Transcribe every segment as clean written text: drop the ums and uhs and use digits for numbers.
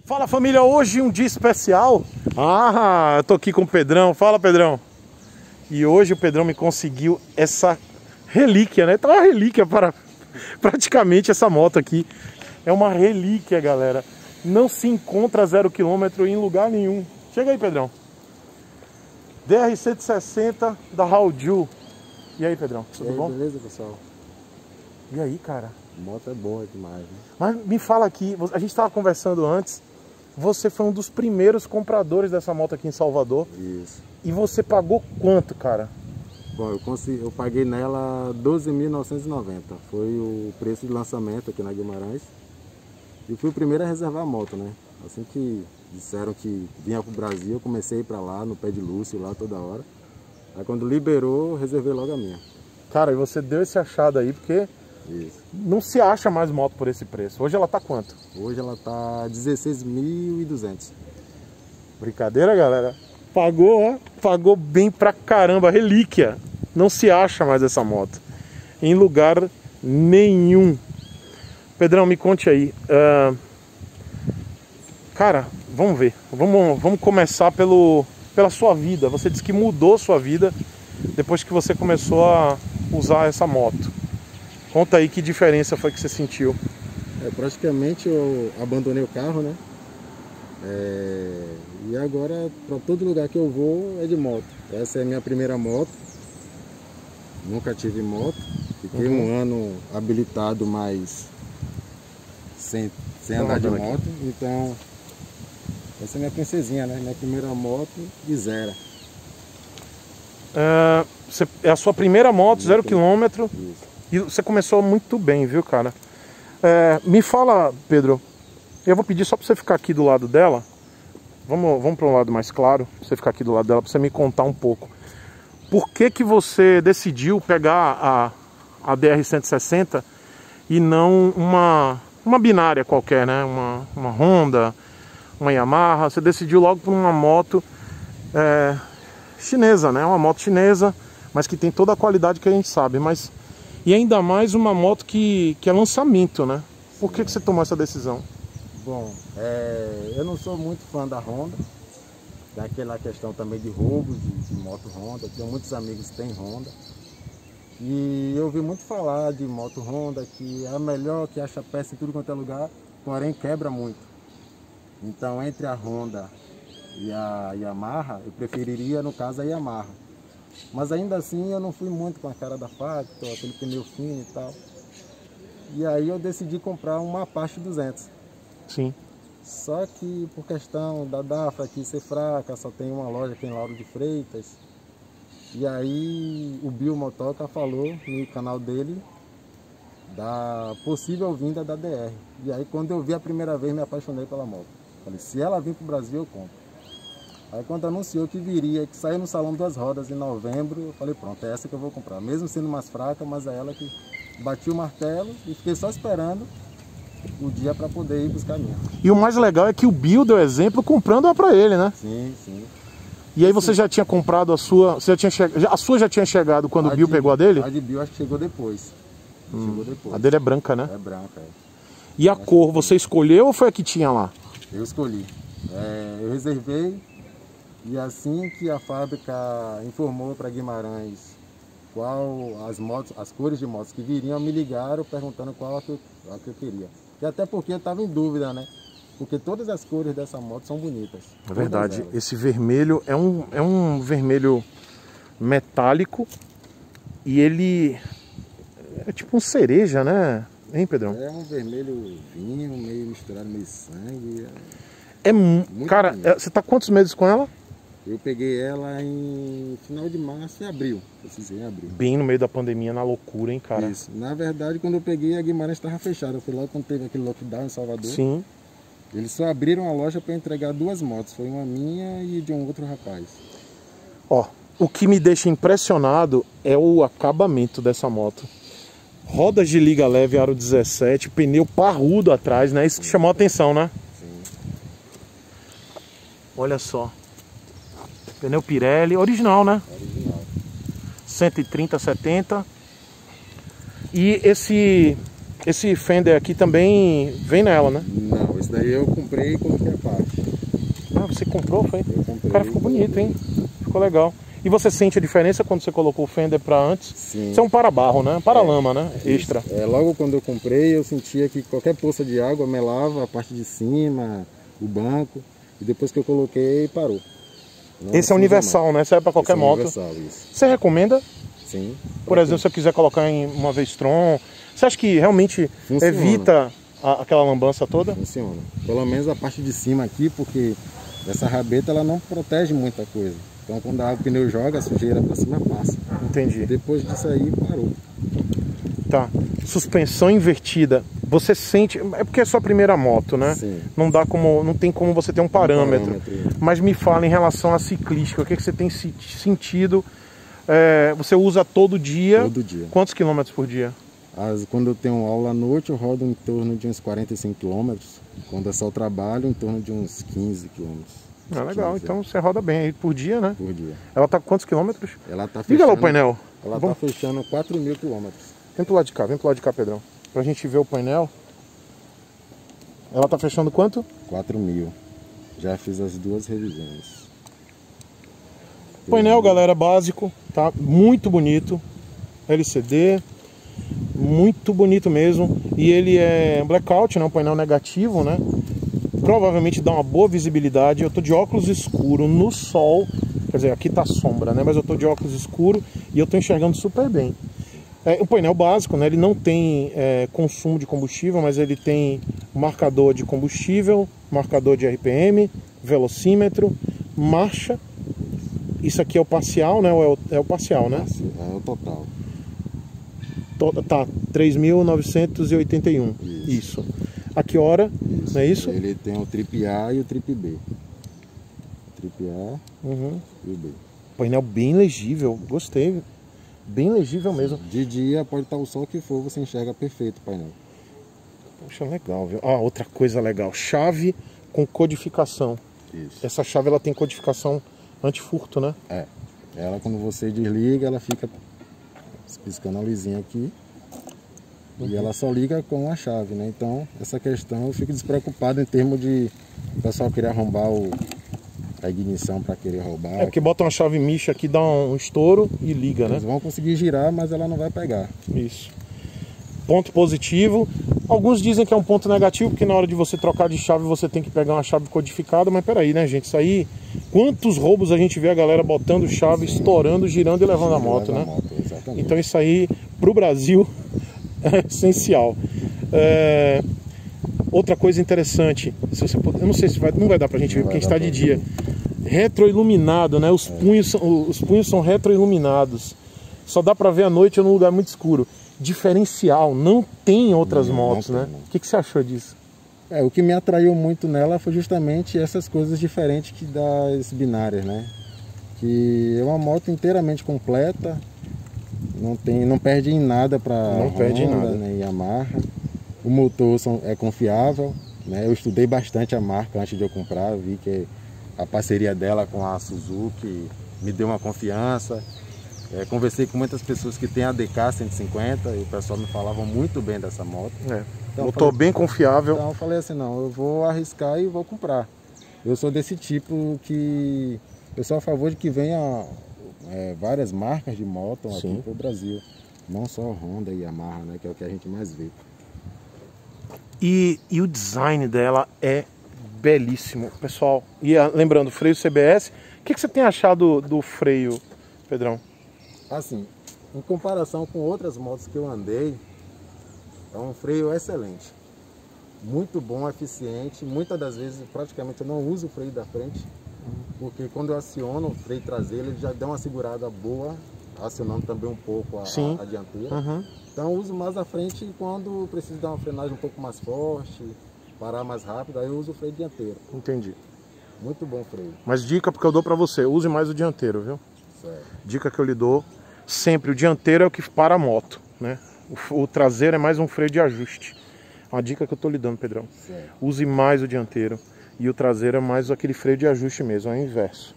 Fala família, hoje um dia especial. Eu tô aqui com o Pedrão. Fala, Pedrão. E hoje o Pedrão me conseguiu essa relíquia, né? Tá uma relíquia para praticamente essa moto aqui. É uma relíquia, galera. Não se encontra 0 km em lugar nenhum. Chega aí, Pedrão. DR-160 da Hauju. E aí, Pedrão? Tudo bom? Beleza, pessoal? E aí, cara? A moto é boa demais, né? Mas me fala aqui, a gente estava conversando antes. Você foi um dos primeiros compradores dessa moto aqui em Salvador. Isso. E você pagou quanto, cara? Bom, eu paguei nela 12.990. Foi o preço de lançamento aqui na Guimarães. E fui o primeiro a reservar a moto, né? Assim que disseram que vinha pro Brasil, eu comecei a ir pra lá, no pé de Lúcio, lá toda hora. Aí quando liberou, eu reservei logo a minha. Cara, e você deu esse achado aí, porque Isso. não se acha mais moto por esse preço. Hoje ela tá quanto? Hoje ela tá 16.200. Brincadeira, galera? Pagou, ó. Pagou bem pra caramba. Relíquia. Não se acha mais essa moto em lugar nenhum. Pedrão, me conte aí. Cara, vamos ver. Vamos começar pela sua vida. Você disse que mudou sua vida depois que você começou a usar essa moto. Conta aí que diferença foi que você sentiu. Praticamente eu abandonei o carro, né? E agora, para todo lugar que eu vou, é de moto. Essa é a minha primeira moto. Nunca tive moto. Fiquei um ano habilitado, mas sem andar de moto. Então, essa é minha princesinha, né? Minha primeira moto de zero. É a sua primeira moto, 0 km. Isso. E você começou muito bem, viu, cara? Me fala, Pedro. Eu vou pedir só pra você ficar aqui do lado dela. Vamos para um lado mais claro. Pra você ficar aqui do lado dela, pra você me contar um pouco. Por que você decidiu pegar a DR-160 e não uma binária qualquer, né? Uma Honda, uma Yamaha. Você decidiu logo por uma moto chinesa, né? Uma moto chinesa, mas que tem toda a qualidade que a gente sabe. E ainda mais uma moto que é lançamento, né? Por que você tomou essa decisão? Bom, eu não sou muito fã da Honda. Daquela questão também de roubos de moto Honda. Tenho muitos amigos que têm Honda. E eu ouvi muito falar de moto Honda, que é a melhor, que acha peça em tudo quanto é lugar, porém quebra muito. Então, entre a Honda e a Yamaha, eu preferiria, no caso, a Yamaha. Mas ainda assim, eu não fui muito com a cara da Factor, aquele pneu fino e tal. E aí eu decidi comprar uma Apache 200. Sim. Só que por questão da DAFRA aqui ser fraca, só tem uma loja aqui em Lauro de Freitas. E aí o Bill Motoca falou no canal dele da possível vinda da DR. E aí quando eu vi a primeira vez me apaixonei pela moto. Falei, se ela vir para o Brasil eu compro. Aí quando anunciou que viria, que saiu no Salão das Rodas em novembro, eu falei, pronto, é essa que eu vou comprar. Mesmo sendo mais fraca, mas é ela que bati o martelo e fiquei só esperando o dia para poder ir buscar a minha. E o mais legal é que o Bill deu exemplo comprando uma para ele, né? Sim, sim. E aí você já tinha comprado a sua, a sua já tinha chegado quando o Bill pegou a dele? A de Bill acho que chegou depois. Chegou depois. A dele é branca, né? É branca, é. E a cor, você escolheu ou foi a que tinha lá? Eu escolhi. Eu reservei e assim que a fábrica informou para Guimarães qual as cores de motos que viriam, me ligaram perguntando qual a que eu queria. E até porque eu estava em dúvida, né? Porque todas as cores dessa moto são bonitas. É verdade. Esse vermelho é um vermelho metálico e ele é tipo um cereja, né? Hein, Pedrão? É um vermelho vinho, meio misturado, meio sangue. Cara, você tá quantos meses com ela? Eu peguei ela em final de março e abril. Precisei em abril. Bem no meio da pandemia, na loucura, hein, cara? Isso. Na verdade, quando eu peguei, a Guimarães estava fechada. Eu fui lá quando teve aquele lockdown em Salvador. Sim. Eles só abriram a loja para entregar 2 motos. Foi uma minha e de um outro rapaz. Ó, o que me deixa impressionado é o acabamento dessa moto. Rodas de liga leve, aro 17, pneu parrudo atrás, né? Isso que chamou a atenção, né? Sim. Olha só. Pneu Pirelli, original, né? Original. 130, 70. E esse Esse fender aqui também vem nela, né? Não, esse daí eu comprei e coloquei a parte. Ah, você comprou, foi? Eu comprei. Cara, ficou bonito, hein? Ficou legal. E você sente a diferença quando você colocou o fender pra antes? Sim. Isso é um para-barro, né? Para-lama, né? Extra. Logo quando eu comprei, eu sentia que qualquer poça de água melava a parte de cima, o banco. E depois que eu coloquei, parou. Esse é universal, né? Serve pra qualquer moto. Universal, isso. Você recomenda? Sim. Por exemplo, se eu quiser colocar em uma Vestron, você acha que realmente Funciona. evita aquela lambança toda? Funciona. Pelo menos a parte de cima aqui, porque essa rabeta ela não protege muita coisa. Então quando o pneu joga, a sujeira pra cima passa. Entendi. Depois disso aí, parou. Tá. Suspensão invertida. Você sente... É porque é sua primeira moto, né? Sim. Não tem como você ter um parâmetro. Parâmetro. Mas me fala em relação à ciclística. O que você tem sentido? Você usa todo dia? Todo dia. Quantos quilômetros por dia? Quando eu tenho aula à noite, eu rodo em torno de uns 45 km. Quando é só o trabalho, em torno de uns 15 km. Ah, legal. Então você roda bem aí por dia, né? Por dia. Ela tá com quantos quilômetros? Ela tá Liga fechando, lá o painel. Ela Vamos. tá fechando 4.000 km. Vem pro lado de cá, Pedrão. Pra gente ver o painel. Ela tá fechando quanto? 4.000. Já fiz as duas revisões. Painel, galera, básico, tá? Muito bonito. LCD. Muito bonito mesmo. E ele é blackout, né? Um painel negativo, né? Provavelmente dá uma boa visibilidade. Eu tô de óculos escuro no sol. Quer dizer, aqui tá sombra, né? Mas eu tô de óculos escuro e eu tô enxergando super bem. O painel básico, né? Ele não tem consumo de combustível, mas ele tem marcador de combustível, marcador de RPM, velocímetro, marcha. Isso aqui é o parcial, né? Ou é o parcial, né? É o total. Tá, 3.981. Isso. A que hora? Isso. Não é isso? Ele tem o trip A e o trip B. Trip A e o B. Painel bem legível, gostei. Bem legível mesmo. De dia pode estar o sol que for, você enxerga perfeito o painel. Poxa, legal, viu? Ah, outra coisa legal, chave com codificação. Isso. Essa chave ela tem codificação anti-furto, né? Ela quando você desliga, ela fica piscando a luzinha aqui. E ela só liga com a chave, né? Então, essa questão eu fico despreocupado em termos de o pessoal querer arrombar a ignição para querer roubar. Porque bota uma chave micha aqui, dá um estouro e liga, né? Eles vão conseguir girar, mas ela não vai pegar. Isso. Ponto positivo. Alguns dizem que é um ponto negativo, porque na hora de você trocar de chave você tem que pegar uma chave codificada, mas peraí, né, gente? Isso aí, quantos roubos a gente vê a galera botando chave, estourando, girando e levando a moto, né? Exatamente. Então isso aí, pro Brasil, é essencial. Outra coisa interessante, se você puder, eu não sei se não vai dar pra gente ver, porque a gente está de dia. Retroiluminado, né? Os punhos são retroiluminados. Só dá pra ver à noite ou num lugar muito escuro. Diferencial, não tem em outras motos, né? O que você achou disso? O que me atraiu muito nela foi justamente essas coisas diferentes que das binárias, né? Que é uma moto inteiramente completa, não perde em nada para Honda, né, Yamaha. O motor é confiável, né? Eu estudei bastante a marca antes de eu comprar, vi que a parceria dela com a Suzuki me deu uma confiança. Conversei com muitas pessoas que têm a DK 150 e o pessoal me falava muito bem dessa moto. Então, motor bem confiável. Então eu falei assim, não, eu vou arriscar e vou comprar. Eu sou desse tipo que eu sou a favor de que venha várias marcas de moto aqui para o Brasil. Não só Honda e Yamaha, né, que é o que a gente mais vê. E o design dela é belíssimo, pessoal. E lembrando, freio CBS. O que você tem achado do freio, Pedrão? Assim, em comparação com outras motos que eu andei, é um freio excelente. Muito bom, eficiente. Muitas das vezes, praticamente, eu não uso o freio da frente, porque quando eu aciono o freio traseiro, ele já dá uma segurada boa, acionando também um pouco a dianteira. Então eu uso mais a frente quando preciso dar uma frenagem um pouco mais forte, parar mais rápido, aí eu uso o freio dianteiro. Entendi. Muito bom freio. Mas dica porque eu dou pra você, use mais o dianteiro, viu? Certo. Dica que eu lhe dou, sempre o dianteiro é o que para a moto, né? O traseiro é mais um freio de ajuste. Uma dica que eu tô lhe dando, Pedrão. Certo. Use mais o dianteiro e o traseiro é mais aquele freio de ajuste mesmo, é o inverso.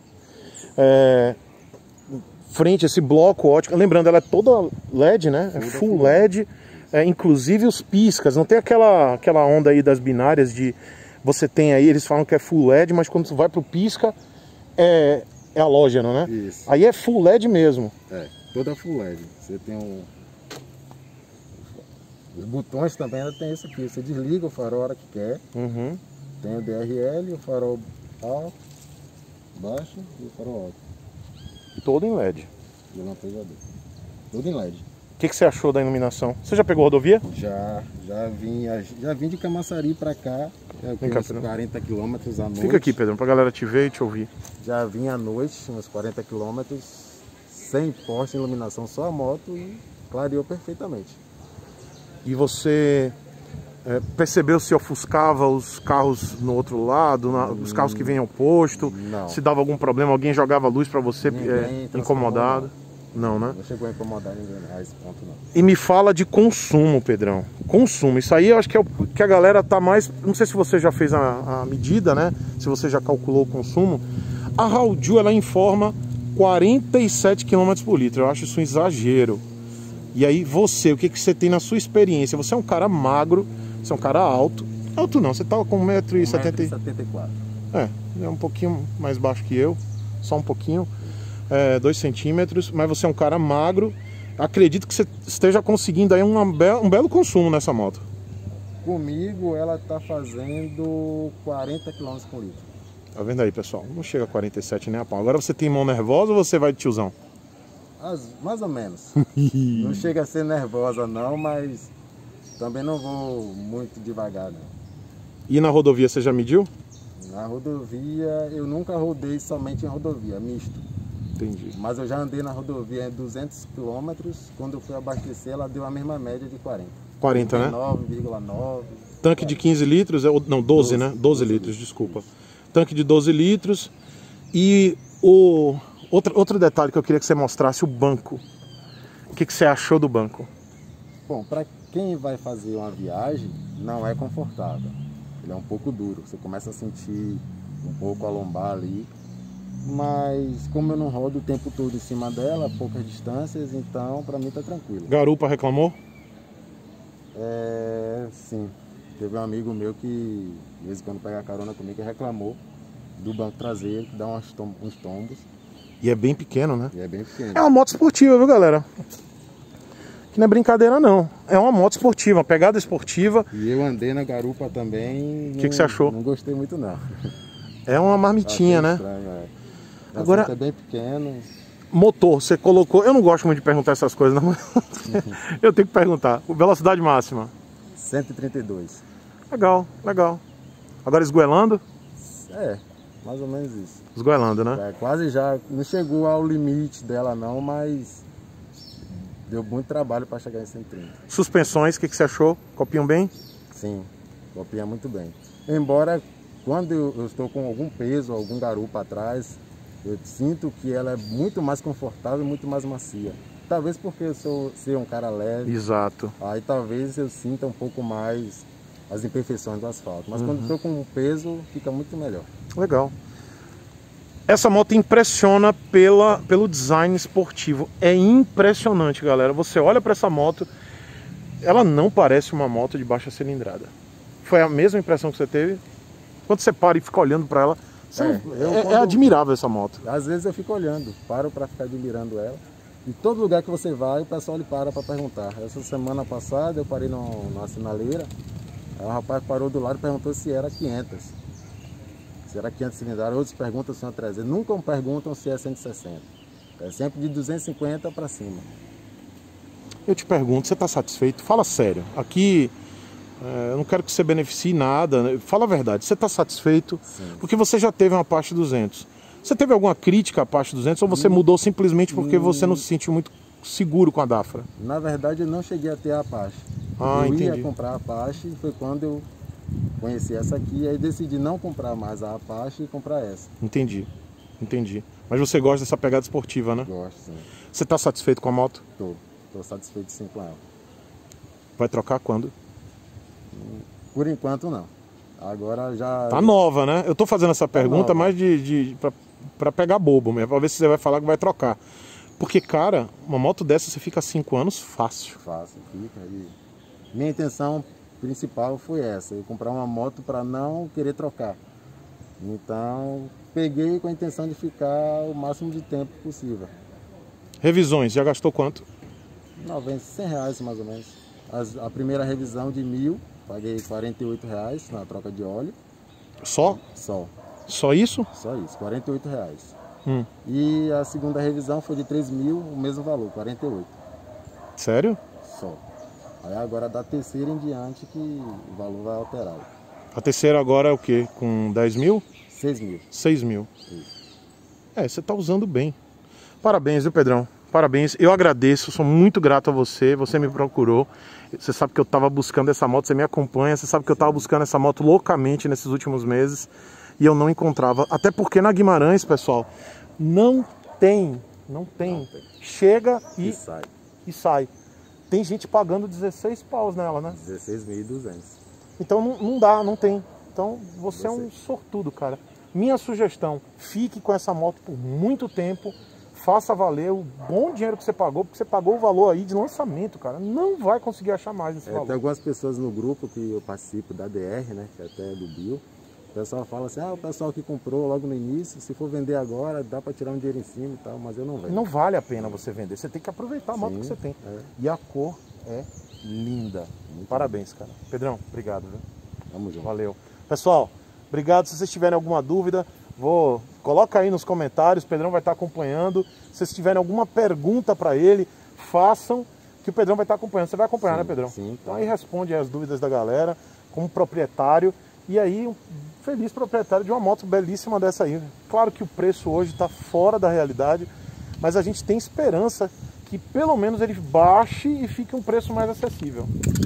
Frente, esse bloco ótico, lembrando, ela é toda LED, né? É full LED. inclusive os piscas, não tem aquela onda aí das binárias de você tem aí, eles falam que é full LED, mas quando você vai pro pisca é halógeno, né? Isso. Aí é full LED mesmo. Toda full LED. Você tem os botões também ainda tem isso aqui. Você desliga o farol a hora que quer. Uhum. Tem o DRL, o farol alto, baixo e o farol alto. Todo em LED. E o lampejador. Tudo em LED. O que você achou da iluminação? Você já pegou rodovia? Já vim de Camaçari pra cá, uns 40 quilômetros à noite. Fica aqui, Pedro, pra galera te ver e te ouvir. Já vim à noite, uns 40 quilômetros, sem poste, iluminação, só a moto e clareou perfeitamente. E você percebeu se ofuscava os carros no outro lado, os carros que vêm ao posto? Não. Se dava algum problema, alguém jogava luz pra você incomodado? Não, né? Não chegou a incomodar ninguém a esse ponto, não. E me fala de consumo, Pedrão. Consumo. Isso aí eu acho que é o que a galera tá mais... Não sei se você já fez a medida, né? Se você já calculou o consumo. A Hauju, ela informa 47 km por litro. Eu acho isso um exagero. E aí você, o que você tem na sua experiência? Você é um cara magro, você é um cara alto. Alto não, você tá com 1,74 m. É um pouquinho mais baixo que eu. Só um pouquinho. 2 centímetros, mas você é um cara magro. Acredito que você esteja conseguindo aí um belo consumo nessa moto. Comigo ela tá fazendo 40 km por litro. Tá vendo aí, pessoal? Não chega a 47 nem a pau. Agora você tem mão nervosa ou você vai de tiozão? Mais ou menos. Não chega a ser nervosa não, mas também não vou muito devagar não. E na rodovia você já mediu? Na rodovia eu nunca rodei somente em rodovia, misto. Entendi. Mas eu já andei na rodovia em 200 km, quando eu fui abastecer ela deu a mesma média de 40. 40, né? 9,9. Tanque de 15 litros, não, 12, né? 12 litros, desculpa. Tanque de 12 litros. E outro detalhe que eu queria que você mostrasse, o banco. O que você achou do banco? Bom, para quem vai fazer uma viagem, não é confortável. Ele é um pouco duro, você começa a sentir um pouco a lombar ali. Mas como eu não rodo o tempo todo em cima dela, poucas distâncias, então para mim tá tranquilo. Garupa reclamou? Sim. Teve um amigo meu que, de vez em quando pega carona comigo, que reclamou do banco traseiro, que dá uns tombos. E é bem pequeno, né? E é bem pequeno. É uma moto esportiva, viu, galera? Que não é brincadeira, não. É uma moto esportiva, uma pegada esportiva. E eu andei na garupa também. O que você achou? Não gostei muito, não. É uma marmitinha, né? Estranho, Agora, é bem pequeno. Motor, você colocou... Eu não gosto muito de perguntar essas coisas, não. Eu tenho que perguntar. Velocidade máxima? 132. Legal, legal. Agora esgoelando? Mais ou menos isso. Esgoelando, né? Quase já. Não chegou ao limite dela não, mas deu muito trabalho para chegar em 130. Suspensões, o que você achou? Copiam bem? Sim, copia muito bem. Embora quando eu estou com algum peso, algum garupa atrás, eu sinto que ela é muito mais confortável e muito mais macia. Talvez porque eu ser um cara leve. Exato. Aí talvez eu sinta um pouco mais as imperfeições do asfalto. Mas quando estou com peso, fica muito melhor. Legal. Essa moto impressiona pelo design esportivo. É impressionante, galera. Você olha para essa moto, ela não parece uma moto de baixa cilindrada. Foi a mesma impressão que você teve? Quando você para e fica olhando para ela, é admirável essa moto. Às vezes eu fico olhando, paro para ficar admirando ela. Em todo lugar que você vai, o pessoal lhe para perguntar. Essa semana passada eu parei numa sinaleira, aí o rapaz parou do lado e perguntou se era 500. Se era 500 cilindradas, outros perguntam se é 300. Nunca perguntam se é 160. É sempre de 250 para cima. Eu te pergunto, você está satisfeito? Fala sério. Aqui, eu não quero que você beneficie nada. Né? Fala a verdade, você está satisfeito? Sim. Porque você já teve uma Apache 200. Você teve alguma crítica à Apache 200 ou você mudou simplesmente porque você não se sentiu muito seguro com a Dafra? Na verdade, eu não cheguei a ter a Apache. Eu entendi. ia comprar a Apache e foi quando eu conheci essa aqui, aí decidi não comprar mais a Apache e comprar essa. Entendi, entendi. Mas você gosta dessa pegada esportiva, né? Gosto, sim. Você está satisfeito com a moto? Tô satisfeito sim com ela. Vai trocar quando? Por enquanto não. Agora já... Tá nova, né? Eu tô fazendo essa pergunta nova. mais pra pegar bobo mesmo, pra ver se você vai falar que vai trocar. Porque, cara, uma moto dessa você fica 5 anos fácil. Fácil, fica aí. minha intenção principal foi essa, eu comprar uma moto para não querer trocar. Então, peguei com a intenção de ficar o máximo de tempo possível. Revisões, já gastou quanto? 90, 100 reais mais ou menos. A primeira revisão de 1.000, paguei 48 reais na troca de óleo. Só? Só. Só isso? Só isso, 48 reais. Hum. E a segunda revisão foi de 3.000, o mesmo valor, 48. Sério? Só. Aí agora da terceira em diante que o valor vai alterar. A terceira agora é o quê? Com 10 mil? 6.000. 6 mil. Isso. Você tá usando bem. Parabéns, viu, Pedrão? Parabéns. Eu agradeço, sou muito grato a você. Você me procurou. Você sabe que eu tava buscando essa moto, você me acompanha. Você sabe que eu tava buscando essa moto loucamente nesses últimos meses. E eu não encontrava. Até porque na Guimarães, pessoal, não tem. Chega e sai. Tem gente pagando 16 paus nela, né? 16.200. Então não dá, não tem. Então você é um sortudo, cara. Minha sugestão, fique com essa moto por muito tempo, faça valer o bom dinheiro que você pagou, porque você pagou o valor aí de lançamento, cara. Não vai conseguir achar mais esse valor. Tem algumas pessoas no grupo que eu participo da DR, né, que até é do Bio. O pessoal fala assim, o pessoal que comprou logo no início, se for vender agora, dá para tirar um dinheiro em cima e tal, mas eu não vendo. Não vale a pena você vender, você tem que aproveitar a moto que você tem. E a cor é linda. Muito Parabéns, cara. Pedrão, obrigado, viu? Tamo junto. Valeu. Pessoal, obrigado. Se vocês tiverem alguma dúvida, coloca aí nos comentários, o Pedrão vai estar acompanhando. Se vocês tiverem alguma pergunta para ele, façam, que o Pedrão vai estar acompanhando. Você vai acompanhar, né, Pedrão? Sim. Então aí responde as dúvidas da galera, como proprietário. E aí, um feliz proprietário de uma moto belíssima dessa aí. Claro que o preço hoje está fora da realidade, mas a gente tem esperança que pelo menos ele baixe e fique um preço mais acessível.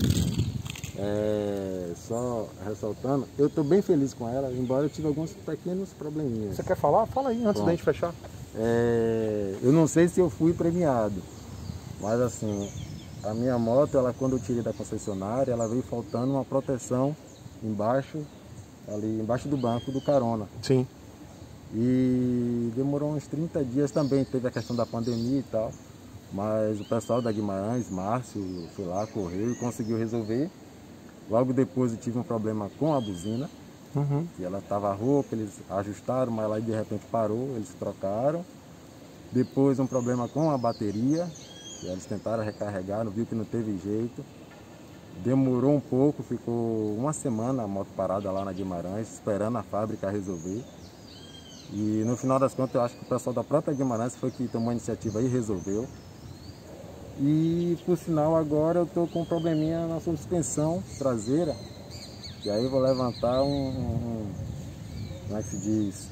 Só ressaltando, eu estou bem feliz com ela, embora eu tive alguns pequenos probleminhas. Você quer falar? Fala aí, antes da gente fechar. Eu não sei se eu fui premiado, mas assim, a minha moto, quando eu tirei da concessionária, ela veio faltando uma proteção embaixo, ali embaixo do banco do carona. Sim. E demorou uns 30 dias também, teve a questão da pandemia e tal, mas o pessoal da Guimarães, Márcio, foi lá, correu e conseguiu resolver. Logo depois eu tive um problema com a buzina, que ela estava rouca, eles ajustaram, mas ela de repente parou, eles trocaram. Depois um problema com a bateria, que eles tentaram recarregar, viu que não teve jeito. Demorou um pouco, ficou uma semana a moto parada lá na Guimarães, esperando a fábrica resolver. E no final das contas eu acho que o pessoal da própria Guimarães foi que tomou a iniciativa e resolveu. E por sinal agora eu estou com um probleminha na suspensão traseira, e aí eu vou levantar como é que se diz?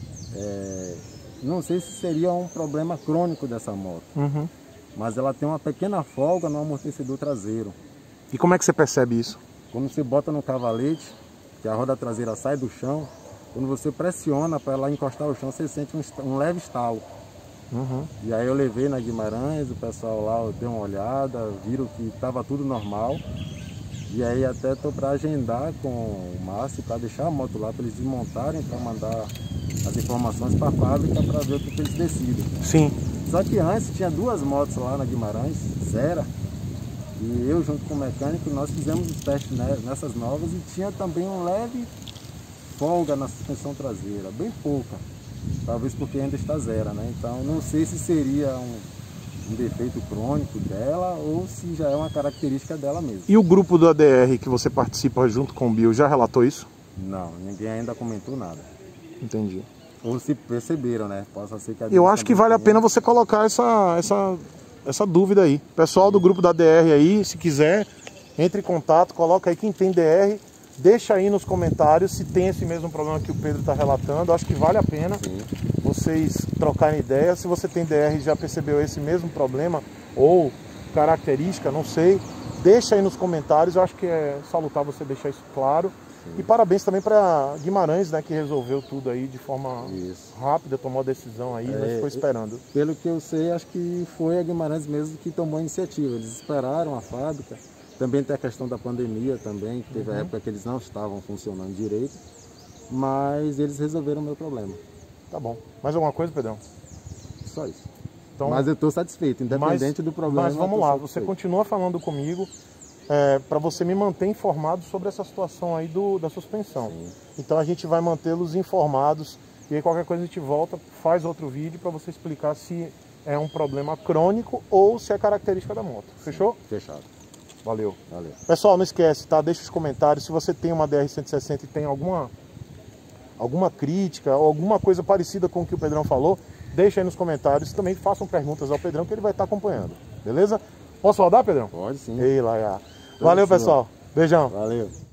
Não sei se seria um problema crônico dessa moto, mas ela tem uma pequena folga no amortecedor traseiro. E como é que você percebe isso? Quando você bota no cavalete, que a roda traseira sai do chão, quando você pressiona para ela encostar no chão, você sente um leve estalo. E aí eu levei na Guimarães, o pessoal lá deu uma olhada, viram que estava tudo normal. E aí até estou para agendar com o Márcio para deixar a moto lá, para eles desmontarem, para mandar as informações para a fábrica para ver o que eles decidem. Sim. Só que antes tinha duas motos lá na Guimarães, zero. E eu junto com o mecânico, nós fizemos os testes nessas novas e tinha também um leve folga na suspensão traseira, bem pouca. Talvez porque ainda está zero, né? Então não sei se seria um defeito crônico dela ou se já é uma característica dela mesmo. E o grupo do ADR que você participa junto com o Bill já relatou isso? Não, ninguém ainda comentou nada. Entendi. Ou se perceberam, né? Possa ser que eu acho que vale a pena você colocar essa dúvida aí. Pessoal do grupo da DR aí, se quiser, entre em contato, coloca aí quem tem DR. Deixa aí nos comentários se tem esse mesmo problema que o Pedro está relatando. Acho que vale a pena vocês trocarem ideia. Se você tem DR e já percebeu esse mesmo problema ou característica, não sei, deixa aí nos comentários. Eu acho que é salutar você deixar isso claro. E parabéns também para Guimarães, né, que resolveu tudo aí de forma rápida, tomou a decisão aí, mas ficou esperando. Pelo que eu sei, acho que foi a Guimarães mesmo que tomou a iniciativa. Eles esperaram a fábrica. Também tem a questão da pandemia também, que teve a época que eles não estavam funcionando direito, mas eles resolveram o meu problema. Tá bom. Mais alguma coisa, Pedrão? Só isso. Então, mas eu estou satisfeito, independente do problema. Mas vamos lá, você continua falando comigo, para você me manter informado sobre essa situação aí da suspensão. Sim. Então a gente vai mantê-los informados e aí qualquer coisa a gente volta, faz outro vídeo para você explicar se é um problema crônico ou se é característica da moto. Fechou? Fechado. Valeu. Valeu. Pessoal, não esquece, tá? Deixa os comentários. Se você tem uma DR-160 e tem alguma crítica ou alguma coisa parecida com o que o Pedrão falou, deixa aí nos comentários. Também façam perguntas ao Pedrão que ele vai estar acompanhando. Beleza? Posso rodar, Pedrão? Pode sim. Ei, lá, já. Valeu, pessoal. Beijão. Valeu.